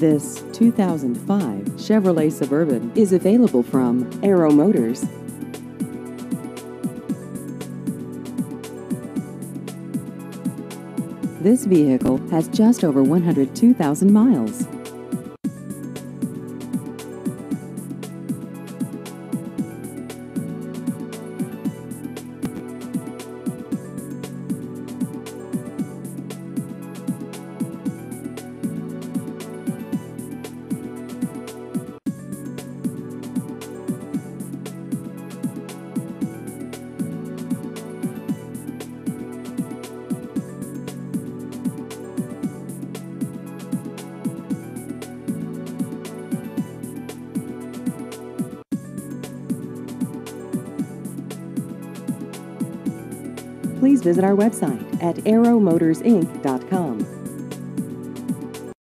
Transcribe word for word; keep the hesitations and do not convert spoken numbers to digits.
This two thousand five Chevrolet Suburban is available from Aero Motors. This vehicle has just over one hundred two thousand miles. Please visit our website at aero motors inc dot com.